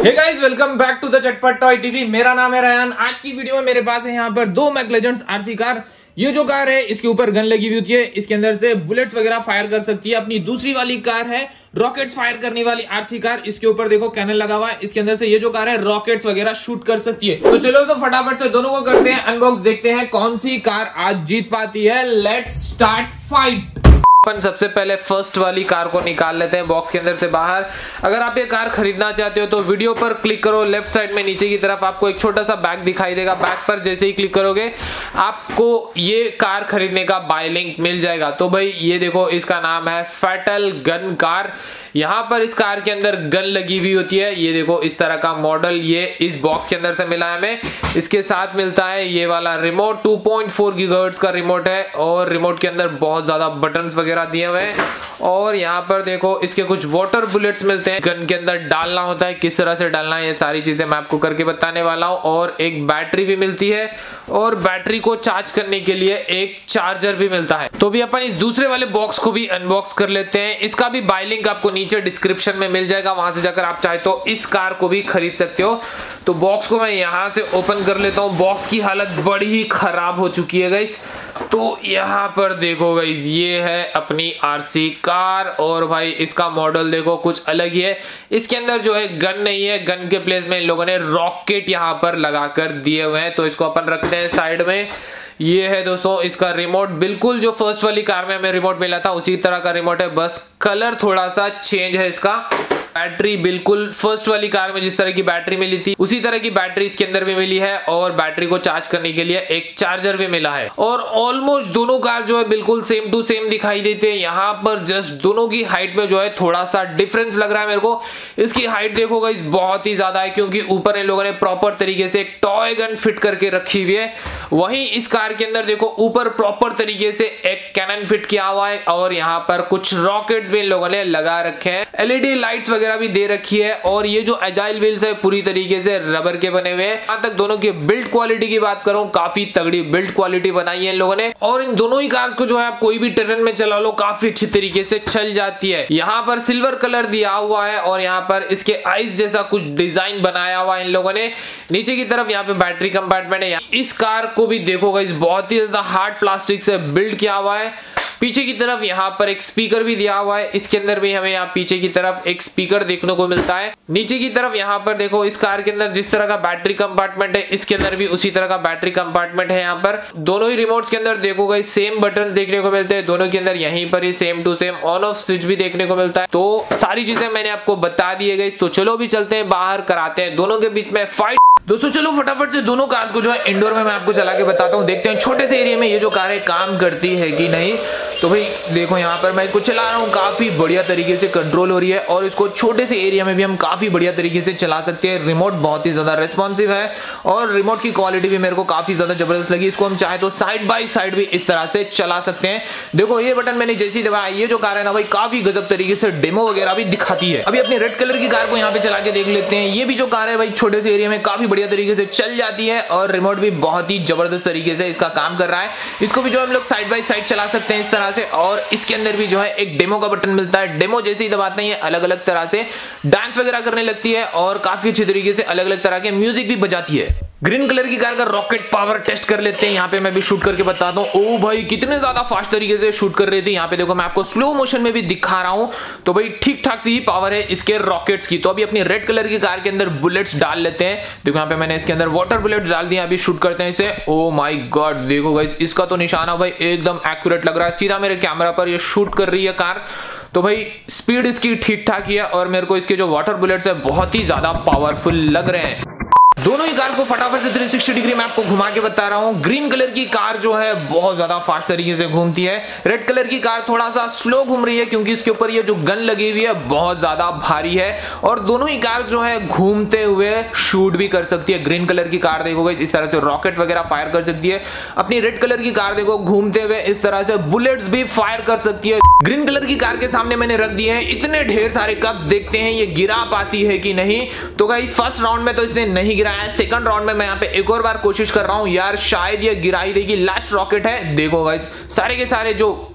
Hey guys, welcome back to the Chatpat toy TV. मेरा नाम है रयान। आज की वीडियो में मेरे पास है यहाँ पर दो मैकलेजेंड्स आरसी कार। ये जो कार है इसके ऊपर गन लगी हुई होती है, इसके अंदर से बुलेट्स वगैरह फायर कर सकती है। अपनी दूसरी वाली कार है रॉकेट्स फायर करने वाली आरसी कार। इसके ऊपर देखो कैनन लगा हुआ है, इसके अंदर से ये जो कार है रॉकेट्स वगैरह शूट कर सकती है। तो चलो तो फटाफट से दोनों को करते हैं अनबॉक्स, देखते हैं कौन सी कार आज जीत पाती है। Let's start fight. अपन सबसे पहले फर्स्ट वाली कार को निकाल लेते हैं बॉक्स के अंदर से बाहर। अगर आप ये कार खरीदना चाहते हो तो वीडियो पर क्लिक करो, लेफ्ट साइड में नीचे की तरफ आपको एक छोटा सा बैग दिखाई देगा। बैग पर जैसे ही क्लिक करोगे आपको ये कार खरीदने का बाय लिंक मिल जाएगा। तो भाई ये देखो, इसका नाम है फैटल गन कार। यहाँ पर इस कार के अंदर गन लगी हुई होती है। ये देखो इस तरह का मॉडल ये इस बॉक्स के अंदर से मिला है हमें। इसके साथ मिलता है ये वाला रिमोट, 2.4 गीगाहर्ट्ज का रिमोट है और रिमोट के अंदर बहुत ज्यादा बटन्स वगैरह दिए हुए हैं। और यहाँ पर देखो इसके कुछ वाटर बुलेट्स मिलते हैं। गन के अंदर डालना होता है, किस तरह से डालना है ये सारी चीजें मैं आपको करके बताने वाला हूँ। और एक बैटरी भी मिलती है और बैटरी को चार्ज करने के लिए एक चार्जर भी मिलता है। तो भी अपन इस दूसरे वाले बॉक्स को भी अनबॉक्स कर लेते हैं। इसका भी बाय लिंक आपको नीचे डिस्क्रिप्शन में मिल जाएगा, वहां से जाकर आप चाहे तो इस कार को भी खरीद सकते हो। तो बॉक्स को मैं यहां से ओपन कर लेता हूं। बॉक्स की हालत बड़ी ही खराब हो चुकी है गाइस। तो यहाँ पर देखो गाइस, ये है अपनी आरसी कार और भाई इसका मॉडल देखो कुछ अलग ही है। इसके अंदर जो है गन नहीं है, गन के प्लेस में इन लोगों ने रॉकेट यहाँ पर लगाकर दिए हुए हैं। तो इसको अपन रखते हैं साइड में। ये है दोस्तों इसका रिमोट, बिल्कुल जो फर्स्ट वाली कार में हमें रिमोट मिला था उसी तरह का रिमोट है, बस कलर थोड़ा सा चेंज है इसका। बैटरी बिल्कुल फर्स्ट वाली कार में जिस तरह की बैटरी मिली थी उसी तरह की बैटरी इसके अंदर भी मिली है और बैटरी को चार्ज करने के लिए एक चार्जर भी मिला है। और ऑलमोस्ट दोनों कार जो है बिल्कुल सेम टू सेम दिखाई देते हैं। यहाँ पर जस्ट दोनों की हाइट में जो है थोड़ा सा डिफरेंस लग रहा है मेरे को। इसकी हाइट देखो गाइस बहुत ही ज्यादा है, क्योंकि ऊपर इन लोगों ने प्रॉपर तरीके से एक टॉय गन फिट करके रखी हुई है। वहीं इस कार के अंदर देखो ऊपर प्रॉपर तरीके से एक कैनन फिट किया हुआ है और यहाँ पर कुछ रॉकेट्स भी इन लोगों ने लगा रखे हैं। एलईडी लाइट्स वगैरह भी दे रखी है। और ये जो एजाइल व्हील्स है पूरी तरीके से रबर के बने हुए हैं। यहां तक दोनों की बिल्ड क्वालिटी की बात करूं, काफी तगड़ी बिल्ड क्वालिटी बनाई है इन लोगों ने। और इन दोनों ही कार्स को जो है आप कोई भी टेरेन में चला लो काफी अच्छी तरीके से चल जाती है। यहाँ पर सिल्वर कलर दिया हुआ है और यहाँ पर इसके आइस जैसा कुछ डिजाइन बनाया हुआ है इन लोगों ने। नीचे की तरफ यहाँ पे बैटरी कंपार्टमेंट है। इस कार को भी देखो गाइस बहुत ही ज्यादा हार्ड प्लास्टिक से बिल्ड किया हुआ है। पीछे की तरफ यहाँ पर एक स्पीकर भी दिया हुआ है। इसके अंदर भी हमें यहाँ पीछे की तरफ एक स्पीकर देखने को मिलता है। नीचे की तरफ यहाँ पर देखो इस कार के अंदर जिस तरह का बैटरी कंपार्टमेंट है इसके अंदर भी उसी तरह का बैटरी कंपार्टमेंट है। यहाँ पर दोनों ही रिमोट्स के अंदर देखो गाइस सेम बटन्स देखने को मिलते हैं। दोनों के अंदर यहीं पर ही same to same on off switch भी देखने को मिलता है। तो सारी चीजें मैंने आपको बता दी है गाइस। तो चलो भी चलते हैं बाहर, कराते हैं दोनों के बीच में फाइट। दोस्तों चलो फटाफट से दोनों कार्स को जो है इंडोर में मैं आपको चला के बताता हूँ, देखते हैं छोटे से एरिया में ये जो कार है काम करती है कि नहीं। तो भाई देखो यहाँ पर मैं इसको चला रहा हूँ, काफी बढ़िया तरीके से कंट्रोल हो रही है और इसको छोटे से एरिया में भी हम काफी बढ़िया तरीके से चला सकते हैं। रिमोट बहुत ही ज्यादा रिस्पॉन्सिव है और रिमोट की क्वालिटी भी मेरे को काफी ज्यादा जबरदस्त लगी। इसको हम चाहे तो साइड बाय साइड भी इस तरह से चला सकते हैं। देखो ये बटन मैंने जैसे ही दबाया, ये जो कार है ना भाई काफी गजब तरीके से डेमो वगैरह भी दिखाती है। अभी अपनी रेड कलर की कार को यहाँ पे चला के देख लेते हैं। ये भी जो कार है भाई छोटे से एरिया में काफी बढ़िया तरीके से चल जाती है और रिमोट भी बहुत ही जबरदस्त तरीके से इसका काम कर रहा है। इसको भी जो हम लोग साइड बाय साइड चला सकते हैं इस तरह से। और इसके अंदर भी जो है एक डेमो का बटन मिलता है। डेमो जैसे ही दबाते हैं अलग अलग तरह से डांस वगैरह करने लगती है और काफी अच्छी तरीके से अलग अलग तरह के म्यूजिक भी बजाती है। ग्रीन कलर की कार का रॉकेट पावर टेस्ट कर लेते हैं। यहाँ पे मैं भी शूट करके बताता हूँ। ओ भाई कितने ज्यादा फास्ट तरीके से शूट कर रही थी। यहाँ पे देखो मैं आपको स्लो मोशन में भी दिखा रहा हूँ। तो भाई ठीक ठाक सी ही पावर है इसके रॉकेट्स की। तो अभी अपनी रेड कलर की कार के अंदर बुलेट्स डाल लेते हैं। देखो यहाँ पे मैंने इसके अंदर वाटर बुलेट्स डाल दिए। अभी शूट करते हैं इसे। ओ माई गॉड देखो गाइस इसका तो निशाना भाई एकदम एक्यूरेट लग रहा है। सीधा मेरे कैमरा पर ये शूट कर रही है कार। तो भाई स्पीड इसकी ठीक ठाक ही है और मेरे को इसके जो वाटर बुलेट्स है बहुत ही ज्यादा पावरफुल लग रहे हैं। दोनों ही कार को फटाफट से 360 डिग्री में आपको घुमा के बता रहा हूं। ग्रीन कलर की कार जो है बहुत ज्यादा फास्ट तरीके से घूमती है। रेड कलर की कार थोड़ा सा स्लो घूम रही है क्योंकि इसके ऊपर ये जो गन लगी हुई है बहुत ज्यादा भारी है। और दोनों ही कार जो है घूमते हुए शूट भी कर सकती है। ग्रीन कलर की कार देखो इस तरह से रॉकेट वगैरह फायर कर सकती है। अपनी रेड कलर की कार देखो घूमते हुए इस तरह से बुलेट्स भी फायर कर सकती है। ग्रीन कलर की कार के सामने मैंने रख दिए हैं इतने ढेर सारे कप्स, देखते हैं ये गिरा पाती है कि नहीं। तो गाइस फर्स्ट राउंड में तो इसने नहीं गिराया है। सेकंड राउंड में मैं यहाँ पे एक और बार कोशिश कर रहा हूँ यार, शायद ये गिरा ही देगी। लास्ट रॉकेट है, देखो गाइस सारे के सारे जो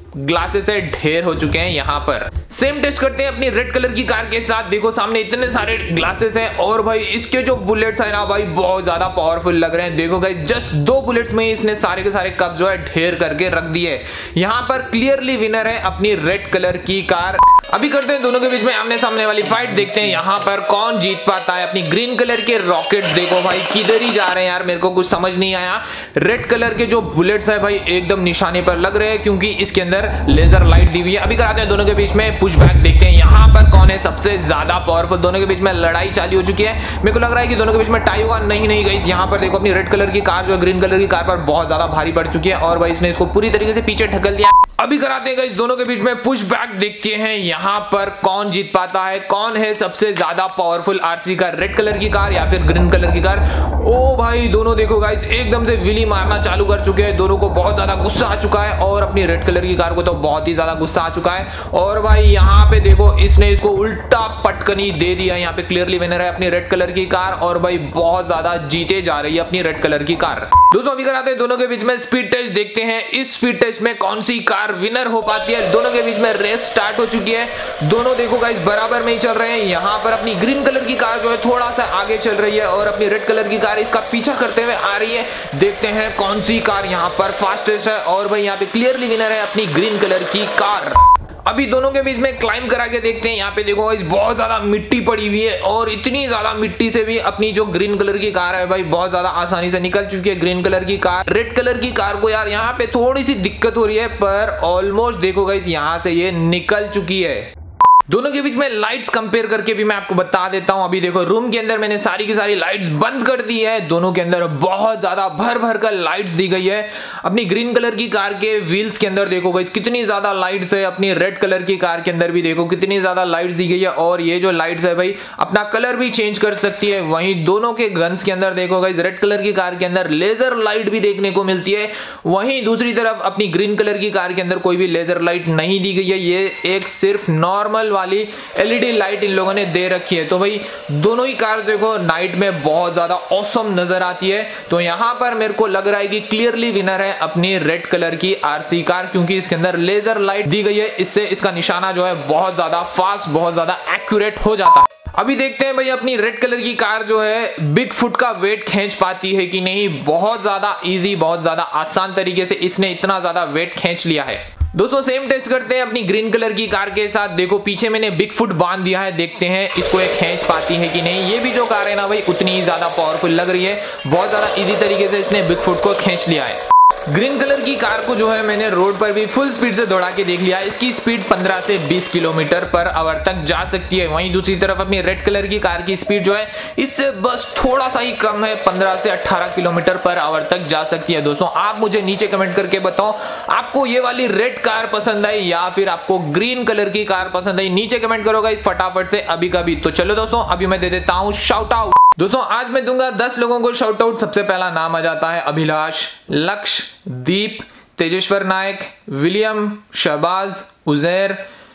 ग्लासेस से ढेर हो चुके हैं यहाँ पर। सेम टेस्ट करते हैं अपनी रेड कलर की कार के साथ। देखो सामने इतने सारे ग्लासेस हैं और भाई इसके जो बुलेट्स है ना भाई बहुत ज्यादा पावरफुल लग रहे हैं। देखो गाइस जस्ट 2 बुलेट्स में ही इसने सारे के सारे कप जो है ढेर करके रख दिए। यहाँ पर क्लियरली विनर है अपनी रेड कलर की कार। अभी करते हैं दोनों के बीच में आमने सामने वाली फाइट। देखते हैं यहाँ पर कौन जीत पाता है। अपनी ग्रीन कलर के रॉकेट्स देखो भाई किधर ही जा रहे हैं यार, मेरे को कुछ समझ नहीं आया। रेड कलर के जो बुलेट्स है भाई एकदम निशाने पर लग रहे हैं क्योंकि इसके अंदर लेजर लाइट दी हुई है। अभी कराते हैं दोनों के बीच में पुश बैक। देखते हैं यहाँ पर कौन है सबसे ज्यादा पावरफुल। दोनों के बीच में लड़ाई चालू हो चुकी है। मेरे को लग रहा है कि दोनों के बीच में टाई होगा। नहीं गाइस, यहाँ पर देखो अपनी रेड कलर की कार जो है ग्रीन कलर की कार पर बहुत ज्यादा भारी पड़ चुकी है और भाई इसने इसको पूरी तरीके से पीछे ढकल दिया। अभी कराते हैं गाइस दोनों के बीच में पुश बैक। देखते हैं यहाँ पर कौन जीत पाता है, कौन है सबसे ज्यादा powerful RC car, red colour की कार या फिर ग्रीन कलर की कार। ओ भाई दोनों देखो गाइस एकदम से विली मारना चालू कर चुके हैं। दोनों को बहुत ज्यादा गुस्सा आ चुका है और अपनी रेड कलर की कार को तो बहुत ही ज्यादा गुस्सा आ चुका है। और भाई यहाँ पे देखो इसने इसको उल्टा पटकनी दे दिया। यहाँ पे क्लियरली विनर है अपनी रेड कलर की कार और भाई बहुत ज्यादा जीते जा रही है अपनी रेड कलर की कार। दोस्तों अभी कराते हैं दोनों के बीच में स्पीड टेस्ट। देखते हैं इस स्पीड टेस्ट में कौन सी कार विनर हो पाती है। दोनों के बीच में रेस स्टार्ट हो चुकी है। दोनों देखो गाइस बराबर में ही चल रहे हैं। यहाँ पर अपनी ग्रीन कलर की कार जो है थोड़ा सा आगे चल रही है और अपनी रेड कलर की कार इसका पीछा करते हुए आ रही है। देखते हैं कौन सी कार यहाँ पर फास्टेस्ट है और भाई यहाँ पे क्लियरली विनर है अपनी ग्रीन कलर की कार। अभी दोनों के बीच में क्लाइंब करा के देखते हैं। यहाँ पे देखो गाइस बहुत ज्यादा मिट्टी पड़ी हुई है और इतनी ज्यादा मिट्टी से भी अपनी जो ग्रीन कलर की कार है भाई बहुत ज्यादा आसानी से निकल चुकी है ग्रीन कलर की कार। रेड कलर की कार को यार यहाँ पे थोड़ी सी दिक्कत हो रही है पर ऑलमोस्ट देखो गाइस यहाँ से ये निकल चुकी है। दोनों के बीच में लाइट्स कंपेयर करके भी मैं आपको बता देता हूं। अभी देखो रूम के अंदर मैंने सारी की सारी लाइट्स बंद कर दी है। दोनों के अंदर बहुत ज्यादा भर भर कर लाइट्स दी गई है। अपनी ग्रीन कलर की कार के व्हील्स के अंदर देखो गाइस कितनी ज्यादा लाइट्स है। अपनी रेड कलर की कार के अंदर भी देखो कितनी ज्यादा लाइट्स दी गई है और ये जो लाइट्स है भाई अपना कलर भी चेंज कर सकती है। वहीं दोनों के गन्स के अंदर देखो गाइस रेड कलर की कार के अंदर लेजर लाइट भी देखने को मिलती है। वहीं दूसरी तरफ अपनी ग्रीन कलर की कार के अंदर कोई भी लेजर लाइट नहीं दी गई है। ये एक सिर्फ नॉर्मल वाली एलईडी लाइट इन लोगों ने दे रखी है। तो भाई दोनों ही कार देखो नाइट में बहुत ज्यादा ऑसम नजर आती है। तो यहाँ पर मेरे को लग रहा है कि क्लियरली विनर है अपनी रेड कलर की आरसी कार क्योंकि इसके अंदर लेजर लाइट दी गई है। इससे इसका निशाना जो है बहुत ज्यादा फास्ट बहुत ज्यादा एक्यूरेट हो जाता है। अभी देखते हैं भाई अपनी रेड कलर की कार जो है बिग फुट का वेट खींच पाती है कि नहीं। बहुत ज्यादा इजी बहुत ज्यादा आसान तरीके से इसने इतना ज्यादा वेट खींच लिया है। दोस्तों सेम टेस्ट करते हैं अपनी ग्रीन कलर की कार के साथ। देखो पीछे मैंने बिग फुट बांध दिया है। देखते हैं इसको एक खींच पाती है कि नहीं। ये भी जो कार है ना भाई उतनी ही ज्यादा पावरफुल लग रही है। बहुत ज्यादा इजी तरीके से इसने बिग फुट को खींच लिया है। ग्रीन कलर की कार को जो है मैंने रोड पर भी फुल स्पीड से दौड़ा के देख लिया। इसकी स्पीड 15 से 20 किलोमीटर पर आवर तक जा सकती है। वहीं दूसरी तरफ अपनी रेड कलर की कार की स्पीड जो है इससे बस थोड़ा सा ही कम है, 15 से 18 किलोमीटर पर आवर तक जा सकती है। दोस्तों आप मुझे नीचे कमेंट करके बताओ आपको ये वाली रेड कार पसंद आई या फिर आपको ग्रीन कलर की कार पसंद आई। नीचे कमेंट करोगा इस फटाफट से अभी कभी। तो चलो दोस्तों अभी मैं दे देता हूं शाउट आउट। दोस्तों आज मैं दूंगा 10 लोगों को शाउट आउट। सबसे पहला नाम आ जाता है Abhilash, Lakshya, Deep, Tejeshwar Nayak, William, Shahbaz, Uzair,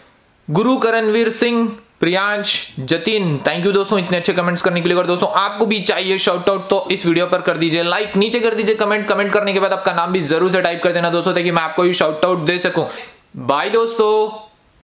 Guru Karanveer Singh, Priyansh, Jatin. Thank you दोस्तों इतने अच्छे कमेंट्स करने के लिए। अगर दोस्तों आपको भी चाहिए शाउट आउट तो इस वीडियो पर कर दीजिए लाइक, नीचे कर दीजिए कमेंट करने के बाद आपका नाम भी जरूर से टाइप कर देना दोस्तों ताकि मैं आपको भी शाउट आउट दे सकूं। बाय दोस्तों।